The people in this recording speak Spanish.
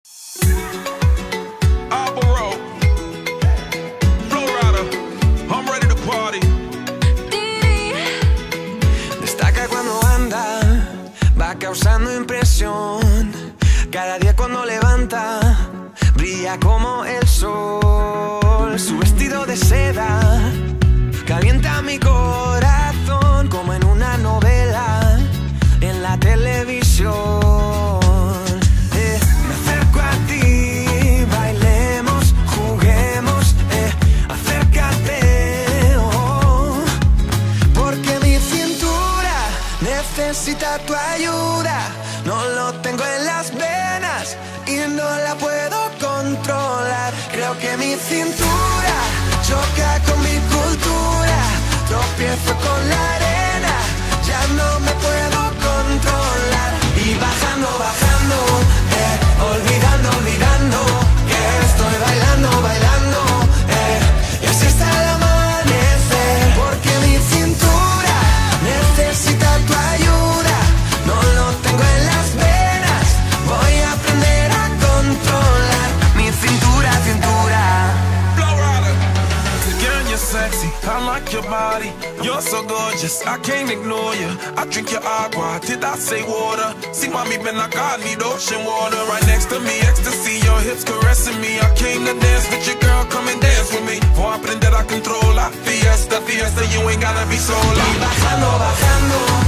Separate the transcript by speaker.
Speaker 1: Alborough, Florida, I'm ready to party.
Speaker 2: Destaca cuando anda, va causando impresión. Cada día cuando levanta, brilla como el sol. Su vestido de seda calienta mi corazón como en una novela en la televisión. Me acerco a ti, bailemos, juguemos, acércate, porque mi cintura necesita tu ayuda. No lo tengo en las venas y no la puedo controlar. Creo que mi cintura choca con mi cultura. Tropiezo con la arena, ya no me puedo controlar. Y bajando, bajando, olvidando, olvidando que estoy bailando, bailando, y así hasta el amanecer. Porque mi cintura necesita tu ayuda. No lo tengo en las venas, voy a aprender a controlar mi cintura, cintura.
Speaker 1: Girl, you're sexy, I like your body. You're so gorgeous, I can't ignore you. I drink your agua, did I say water? See, mommy, been like I need ocean water. Right next to me, ecstasy, your hips caressing me. I came to dance with your girl, come and dance with me. Voy a aprender a controlar. Fiesta, fiesta, you ain't gotta be sola.
Speaker 2: Y bajando, bajando,